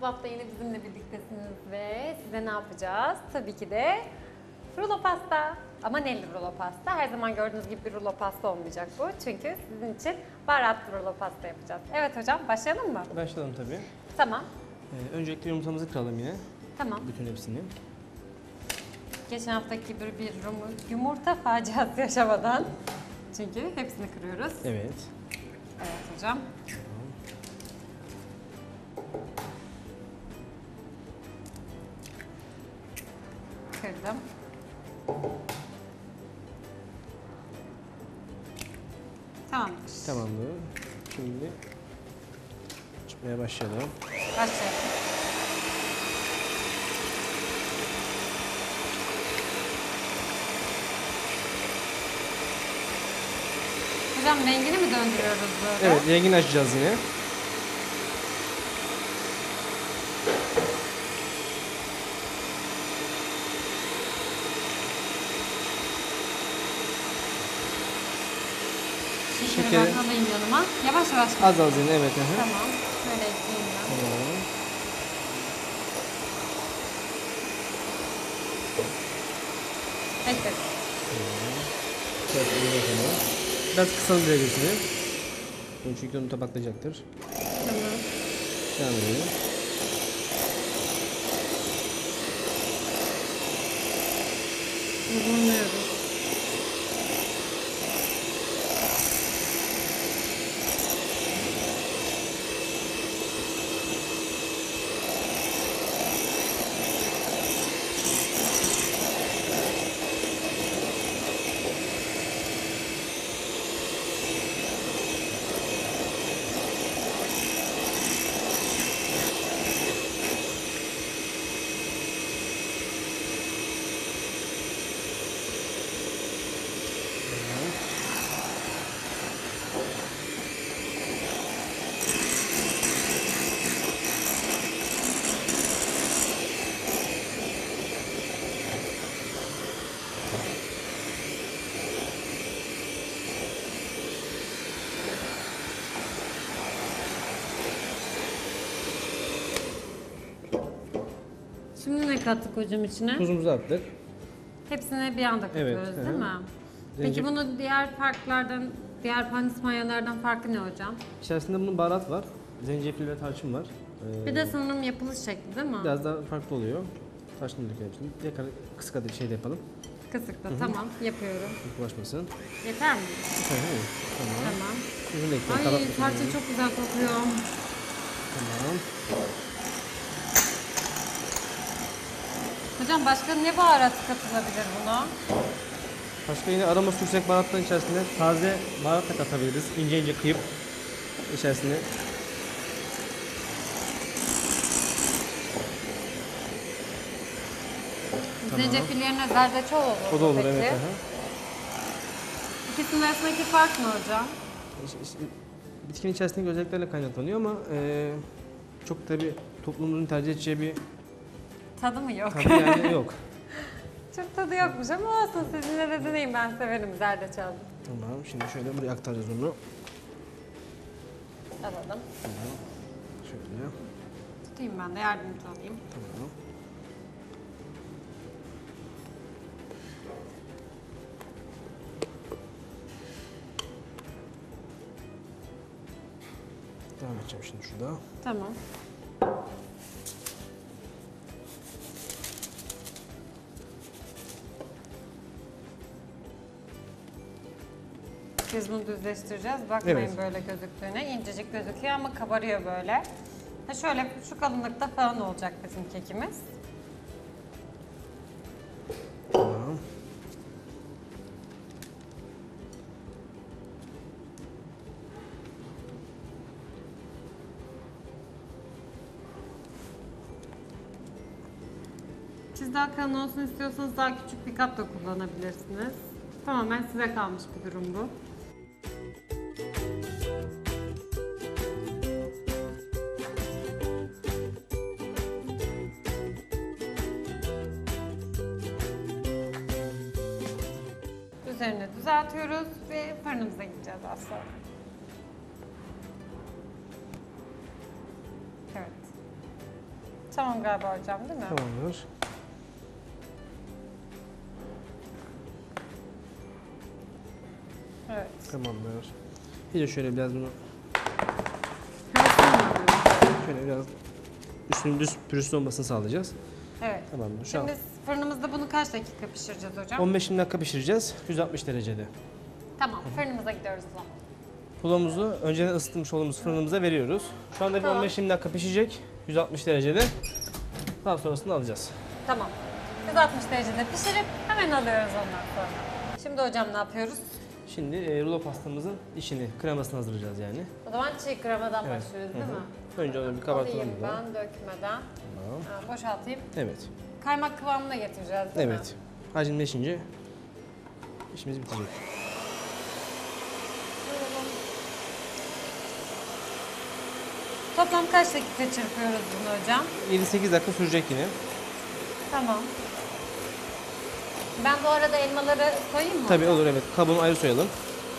Mutfakta yine bizimle birliktesiniz ve size ne yapacağız? Tabii ki de rulo pasta. Ama neli rulo pasta? Her zaman gördüğünüz gibi bir rulo pasta olmayacak bu. Çünkü sizin için baharatlı rulo pasta yapacağız. Evet hocam, başlayalım mı? Başlayalım tabii. Tamam. Öncelikle yumurtamızı kıralım yine. Tamam. Bütün hepsini. Geçen haftaki gibi bir yumurta faciası yaşamadan. Çünkü hepsini kırıyoruz. Evet. Evet hocam. Kırdım. Tamamdır. Tamamdır. Şimdi çıkmaya başlayalım. Başlayalım. Hocam rengini mi döndürüyoruz böyle? Evet, rengini açacağız yine. Şekeri ben alayım yanıma. Yavaş yavaş. Az az yine, evet. Tamam. Şöyle ekleyeyim ben. Tamam. Bekle. Biraz kısalım derecesini. Çünkü onu tabaklayacaktır. Tamam. Devam edelim. Uzunluyoruz. Şimdi ne kattık hocam içine? Tuzumuzu attık. Hepsini bir anda katıyoruz Evet, değil mi? Peki Zencefil- bunu diğer farklardan, diğer pandispanya'lardan farkı ne hocam? İçerisinde bunun baharat var. Zencefil ve tarçın var. Bir de sanırım yapılış şekli değil mi? Biraz daha farklı oluyor. Tarçın da dökelim şimdi. Yakar, kısık adı şey de yapalım. Kısıkta tamam yapıyorum. Bulaşmasın. Yeter mi? Tamam. Tamam. Tuzunu da ekleyelim. Ay tarçın çok güzel kokuyor. Tamam. Hocam başka ne baharat katılabilir buna? Başka yine aroması yüksek baharatların içerisinde taze baharat da katabiliriz. İnce ince kıyıp içerisine. Zencefil yerine zerdeçal olur. O da olur peki. evet. İkisinin arasındaki fark ne hocam? Bitkinin içerisindeki özelliklerle kaynaklanıyor ama çok tabi toplumumuzun tercih edeceği bir Tadı mı yok? tadı yani yok. Çok tadı yokmuş ama olsun sizinle de deneyin, ben severim zerdeçal. Tamam, şimdi şöyle buraya aktaracağız onu. Alalım. Tamam. Şöyle. Tutayım ben de yardımcı olayım. Tamam. Devam edeceğim şimdi şurada. Tamam. Biz bunu düzleştireceğiz. Bakmayın Evet. böyle gözüktüğüne. İncecik gözüküyor ama kabarıyor böyle. Ha şöyle şu kalınlıkta falan olacak bizim kekimiz. Tamam. Siz daha kalın olsun istiyorsanız daha küçük bir kap da kullanabilirsiniz. Tamamen size kalmış bir durum bu. Üzerine düzeltiyoruz ve fırınımıza gideceğiz az sonra. Evet. galiba hocam, değil mi? Tamamdır. Evet. Tamamdır. Bir de şöyle biraz bunu şöyle biraz üstünün düz pürüzsüz olmasını sağlayacağız. Evet. Tamamdır. Şu an Şimdi biz fırınımızda bunu kaç dakika pişireceğiz hocam? 15 dakika pişireceğiz. 160 derecede. Tamam, fırınımıza gidiyoruz o zaman. Pulumuzu önceden ısıtmış olduğumuz fırınımıza veriyoruz. Şu anda bir Tamam. 15-20 dakika pişecek. 160 derecede. Daha sonrasını alacağız. Tamam. 160 derecede pişirip hemen alıyoruz ondan sonra. Şimdi hocam ne yapıyoruz? Şimdi rulo pastamızın içini, kremasını hazırlayacağız yani. O zaman çiğ kremadan Evet. başlıyoruz Hı değil hı. mi? Önce onu bir kabartalım. Alayım burada. ben dökmeden. Tamam. Ha, boşaltayım. Evet. Kaymak kıvamına getireceğiz değil mi? Evet. Hacimleşince işimiz bitecek. Toplam kaç dakika çırpıyoruz bunu hocam? 7-8 dakika sürecek yine. Tamam. Ben bu arada elmaları koyayım mı? Tabii olur, evet. Kabuğunu ayrı soyalım.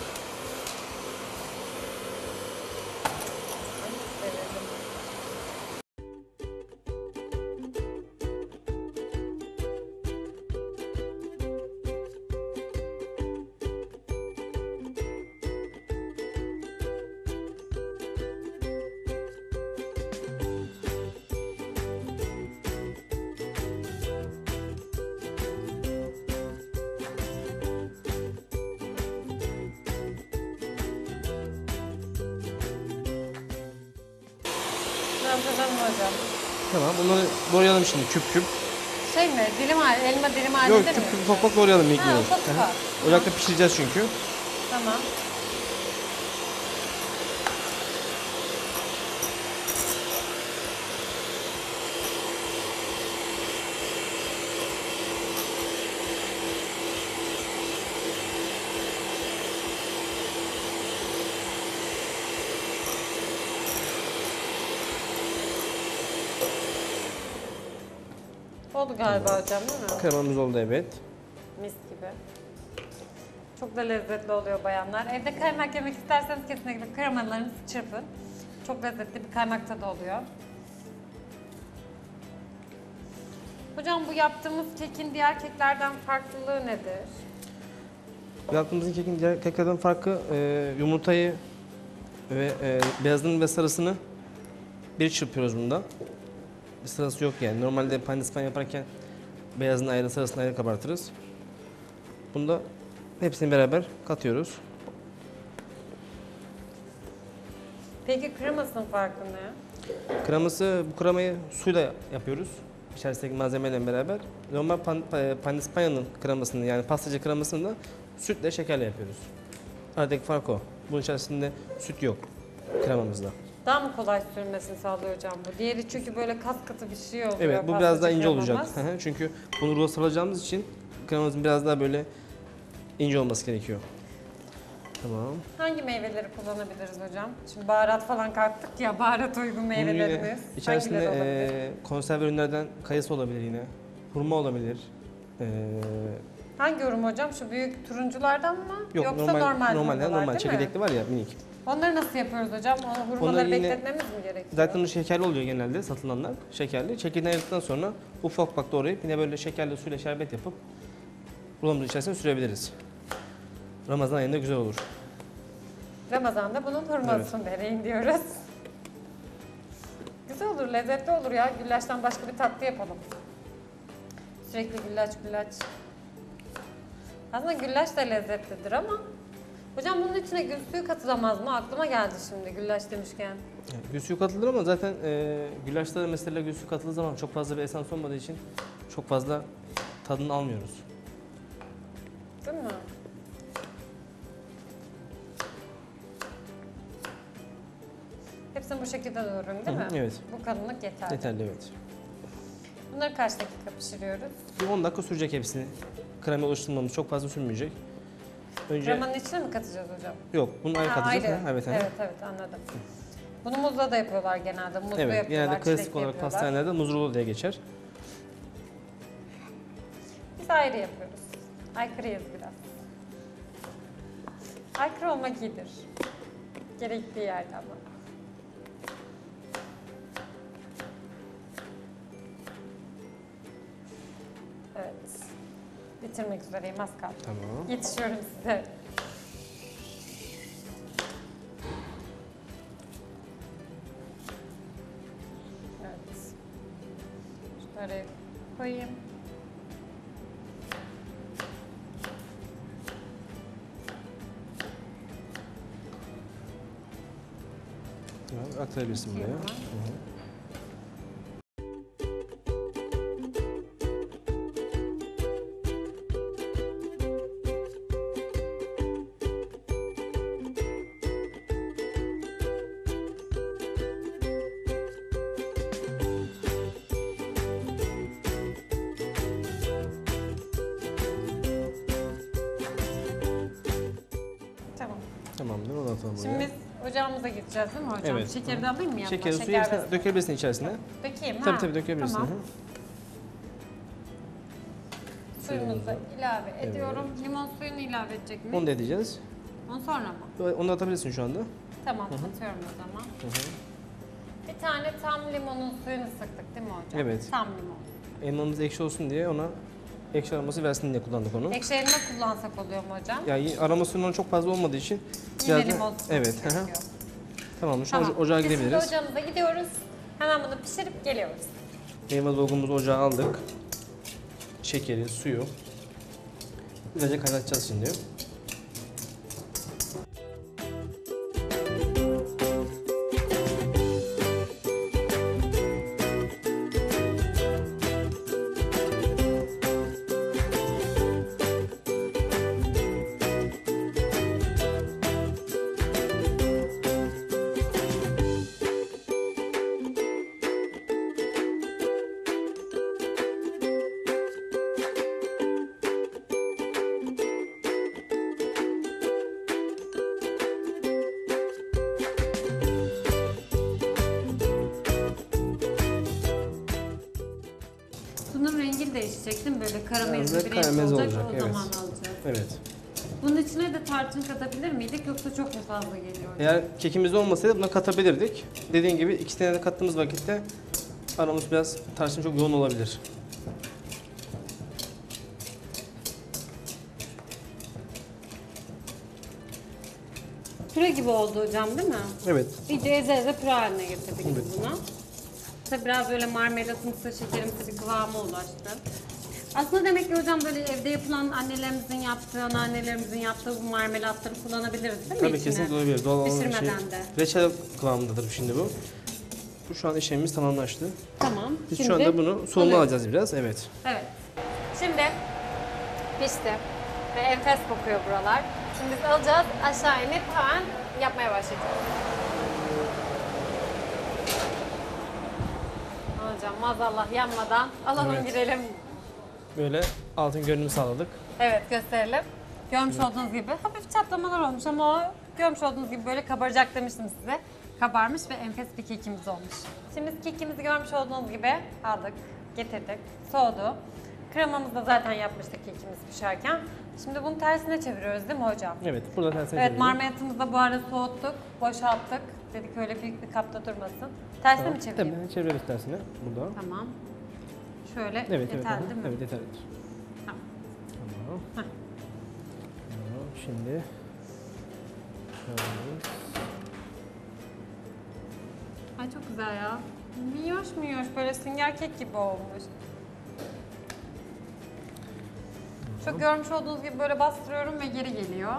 Ne yapacağım hocam? Tamam, bunları doğrayalım şimdi küp küp. Şey mi? Dilim hali, elma dilim halinde Yok, mi? küp küp ufak ufak doğrayalım ilk Ha, biraz. ufak ufak. Aha. Ocakta pişireceğiz çünkü. Tamam. Oldu galiba hocam değil mi? Kremamız oldu, evet. Mis gibi. Çok da lezzetli oluyor bayanlar. Evde kaymak yemek isterseniz kesinlikle kremalarınızı çırpın. Çok lezzetli bir kaymak tadı oluyor. Hocam bu yaptığımız kekin diğer keklerden farklılığı nedir? Yaptığımızın kekin diğer keklerden farkı yumurtayı ve beyazını ve sarısını bir çırpıyoruz bunda. Bir sırası yok yani. Normalde pandispanya yaparken beyazını ayrı, sarısını ayrı kabartırız. Bunda hepsini beraber katıyoruz. Peki kremasının farkı ne? Kreması, bu kremayı suyla yapıyoruz. İçerisindeki malzemeyle beraber. Normal pandispanyanın kremasını, yani pastacı kremasını da sütle, şekerle yapıyoruz. Aradaki fark o. Bunun içerisinde süt yok kremamızda. Daha mı kolay sürmesini sağlıyor hocam bu? Diğeri çünkü böyle kas katı bir şey oluyor. Evet, bu biraz daha ince kremamız. olacak. Çünkü bunu rulo saracağımız için kremamızın biraz daha böyle ince olması gerekiyor. Tamam. Hangi meyveleri kullanabiliriz hocam? Şimdi baharat falan kattık ya, baharat uygun Bunun meyvelerimiz. yine içerisinde Hangileri olabilir? konserve ürünlerden kayısı olabilir yine. Hurma olabilir. Hangi ürün hocam? Şu büyük turunculardan mı? Yok, Yoksa normal hurmalar normal değil mi? çekirdekli var ya, minik. Onları nasıl yapıyoruz hocam? O Onları hurmaları yine- bekletmemiz mi gerekiyor? Zaten o şekerli oluyor genelde satılanlar. Şekerli. Çekirdeğini ayırdıktan sonra ufak ufak doğrayıp yine böyle şekerli suyla şerbet yapıp rulamızın içerisine sürebiliriz. Ramazan ayında güzel olur. Ramazan'da bunun hurmasını deneyin diyoruz. Güzel olur, lezzetli olur ya. Güllaçtan başka bir tatlı yapalım. Sürekli güllaç güllaç. Aslında güllaç da lezzetlidir ama hocam bunun içine gül suyu katılamaz mı? Aklıma geldi şimdi güllaç demişken. Gül suyu katılır ama zaten güllaçta da mesela gül suyu katıldığı zaman çok fazla bir esans olmadığı için çok fazla tadını almıyoruz. Değil mi? Hepsini bu şekilde doğruyorum değil Hı mi? hı, evet. Bu kalınlık yeterli. Yeterli, evet. Bunları kaç dakika pişiriyoruz? Bir 10 dakika sürecek hepsini. Krema oluşturmamız çok fazla sürmeyecek. Önce Kremanın içine mi katacağız hocam? yok, bunu ayrı Ha, katacağız. ayrı. Ha, evet, Evet anladım. Bunu muzla da yapıyorlar genelde. Muzlu evet. yapıyorlar, Genelde klasik çilekli olarak yapıyorlar. pastanelerde muz rulo diye geçer. Biz ayrı yapıyoruz. Aykırıyız biraz. Aykırı olmak iyidir. Gerektiği yerde ama. Bitirmek üzereyim, az kaldı. Tamam. Yetişiyorum size. Evet. Şunları koyayım. Tamam, aktarabilirsin buraya. Tamam. Hı hı. Tamam. Tamamdır, onu atalım buraya. Şimdi biz ocağımıza gideceğiz değil mi hocam? Evet. Şekeri de alayım mı yanına? Şekeri, suyu Şeker ve- dökebilirsin içerisine. Dökeyim Tabii ha? tabii dökebilirsin. Tamam. Hı hı. Suyumuzu Suyumuzu. ilave ediyorum. Limon suyunu ilave edecek miyim? Onu da edeceğiz. Onu sonra mı? Onu da atabilirsin şu anda. Tamam, atıyorum o zaman. Hı hı. Bir tane tam limonun suyunu sıktık değil mi hocam? Evet. Tam limon. Elmamız ekşi olsun diye ona ekşi aroması versin diye kullandık onu. Ekşi elma kullansak oluyor mu hocam? Yani aromasının çok fazla olmadığı için Yine biraz da- limon suyu Evet. hı hı. gerekiyor. Tamam, şu Tamam. ocağa Biz şimdi gidebiliriz. ocağımıza gidiyoruz. Hemen bunu pişirip geliyoruz. Elma dolgumuzu ocağa aldık. Şekeri, suyu. Güzelce kaynatacağız şimdi. Bunun rengi değişecek değil mi? Böyle karamelize Biraz da bir renk karamelize olacak, olacak, o evet. zaman alacağız. Evet. Bunun içine de tarçın katabilir miydik yoksa çok mu fazla geliyor? Eğer kekimiz olmasaydı buna katabilirdik. Dediğin gibi ikisine de kattığımız vakitte aroması biraz tarçın çok yoğun olabilir. Püre gibi oldu hocam değil mi? Evet. İyice eze eze püre haline getirdik Evet. biz bunu. Tabii biraz böyle marmelatımsı, şekerimsi bir kıvama ulaştı. Aslında demek ki hocam böyle evde yapılan annelerimizin yaptığı, anneannelerimizin yaptığı bu marmelatları kullanabiliriz değil mi Tabii içine? kesinlikle olabilir. Doğal olan bir şey. Pişirmeden de. Reçel kıvamındadır şimdi bu. Bu şu an işlemimiz tamamlaştı. Tamam. Biz şu anda bunu soğuma alıyoruz. alacağız biraz. Evet. Evet. Şimdi pişti ve enfes kokuyor buralar. Şimdi biz alacağız, aşağı inip hemen yapmaya başlayacağız. Hocam maazallah yanmadan alalım Evet. girelim. Böyle altın görünümü sağladık. Evet gösterelim. Görmüş olduğunuz gibi hafif çatlamalar olmuş ama o görmüş olduğunuz gibi böyle kabaracak demiştim size. Kabarmış ve enfes bir kekimiz olmuş. Şimdi biz kekimizi görmüş olduğunuz gibi aldık, getirdik, soğudu. Kremamızı da zaten yapmıştık kekimiz pişerken. Şimdi bunu tersine çeviriyoruz değil mi hocam? Evet. Burada tersine Evet, çevirelim. marmelatımızı da bu arada soğuttuk, boşalttık. Dedik öyle büyük bir kapta durmasın. Tersine Tamam. mi çevireyim? Tabii çevirelim tersine. Burada. Tamam. Şöyle Evet, evet. yeterli aha. değil mi? Evet, yeterlidir. Tamam. Tamam. Heh. Tamam. Şimdi şöyle. Ay çok güzel ya. Minyoş minyoş böyle sünger kek gibi olmuş. Çok görmüş olduğunuz gibi böyle bastırıyorum ve geri geliyor.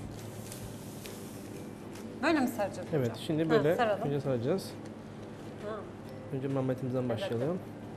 Böyle mi saracağız Evet, hocam? şimdi Ha, böyle saralım. önce saracağız. Ha. Önce marmetimizden başlayalım.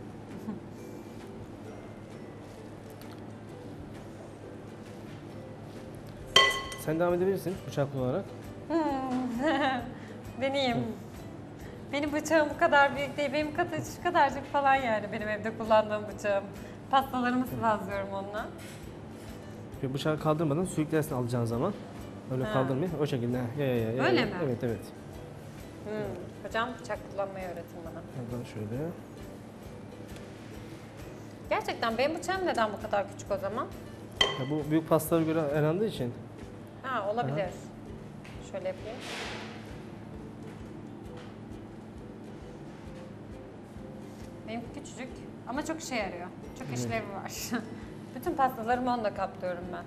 Sen devam edebilirsin bıçak kullanarak. Deneyeyim. Benim bıçağım bu kadar büyük değil. Benim şu kadarcık falan yani benim evde kullandığım bıçağım. Pastalarımı sıvazlıyorum onunla. Ve bıçağı kaldırmadan sürüklersin alacağın zaman. Öyle Ha. kaldırmayın. O şekilde. Ya. Öyle mi? Evet, evet. Hocam bıçak kullanmayı öğretin bana. Buradan şöyle. Gerçekten benim bıçağım neden bu kadar küçük o zaman? Ya bu büyük pastalara göre ayarlandığı için. Ha olabilir. Şöyle yapayım. Benim küçücük ama çok işe yarıyor. Çok işlevi var. Bütün pastalarımı onunla kaplıyorum ben.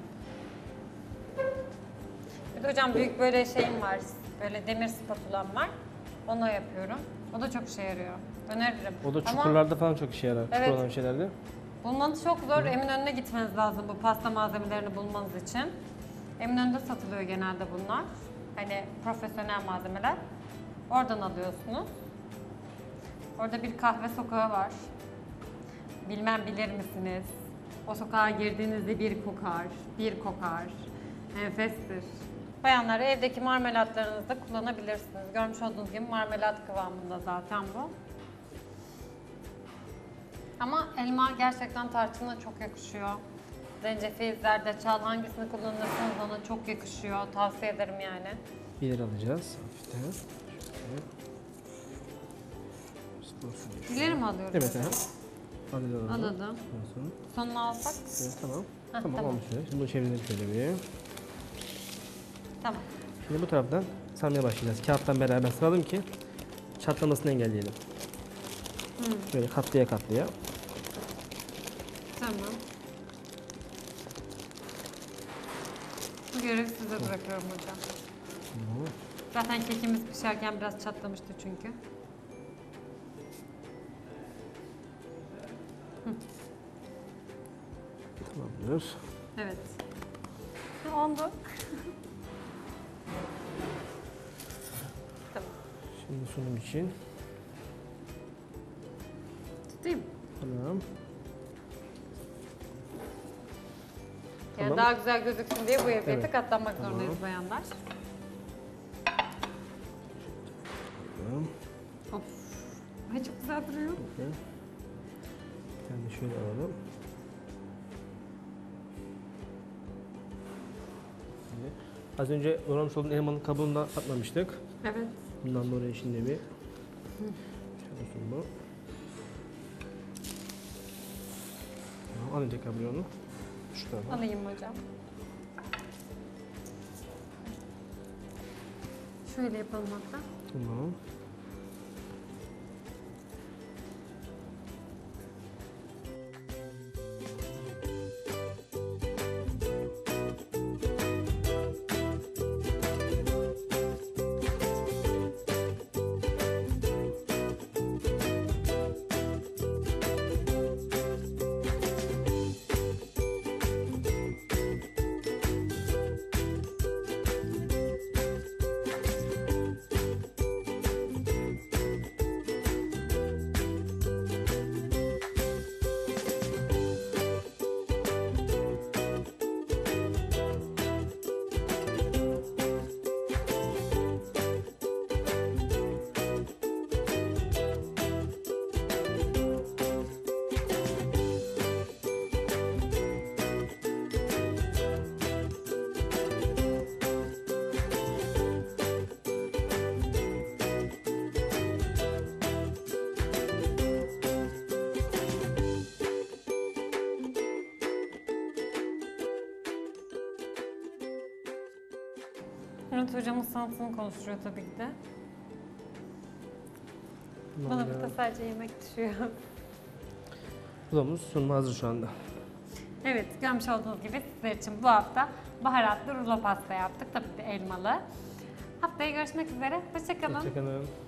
Bir de hocam büyük böyle şeyim var. Böyle demir spatulam var. Onunla yapıyorum. O da çok işe yarıyor. Öneririm. O da Ama çukurlarda falan çok işe yarar. Evet. Çukur olan şeylerde. bulmanız çok zor. Eminönü'ne gitmeniz lazım bu pasta malzemelerini bulmanız için. Eminönü'nde satılıyor genelde bunlar. Hani profesyonel malzemeler. Oradan alıyorsunuz. Orada bir kahve sokağı var. Bilmem bilir misiniz? O sokağa girdiğinizde bir kokar, bir kokar. Enfestir. Bayanlar evdeki marmelatlarınızı da kullanabilirsiniz. Görmüş olduğunuz gibi marmelat kıvamında zaten bu. Ama elma gerçekten tarçına çok yakışıyor. Zencefil, zerdeçal hangisini kullanırsanız ona çok yakışıyor. Tavsiye ederim yani. İleri alacağız. Hafiften. Şöyle. İleri mi alıyoruz? Evet. Alalım. Alalım. Ondan sonra. Sonunu alsak? Evet, tamam. Heh, Tamam, tamam. olmuş öyle. Şimdi bunu çevirelim şöyle bir. Tamam. Şimdi bu taraftan sarmaya başlayacağız. Kağıttan beraber saralım ki çatlamasını engelleyelim. Böyle katlaya katlaya. Tamam. Bu görevi size bırakıyorum hocam. Tamam. Zaten kekimiz pişerken biraz çatlamıştı çünkü. Tamamdır. Evet. Oldu. Tamam. Şimdi sunum için. Tutayım. Tamam. Yani Tamam. daha güzel gözüksün diye bu eziyete Evet. katlanmak Tamam. zorundayız bayanlar. Tamam. Of. Ay çok güzel duruyor. Okey. Bir tane de şöyle alalım. Şimdi az önce doğramış olduğum elmanın kabuğunu da atmamıştık. Evet. Bundan dolayı şimdi bir şöyle sunma. Tamam, alayım tekrar bunu. Şu tarafa. Alayım hocam. Şöyle yapalım hatta. Tamam. Murat hocamın sanatını konuşuyor tabii ki de. Bana burada sadece yemek düşüyor. Rulamız sunuma hazır şu anda. Evet, görmüş olduğunuz gibi sizler için bu hafta baharatlı rulo pasta yaptık. Tabii ki de elmalı. Haftaya görüşmek üzere. Hoşça kalın. Hoşçakalın.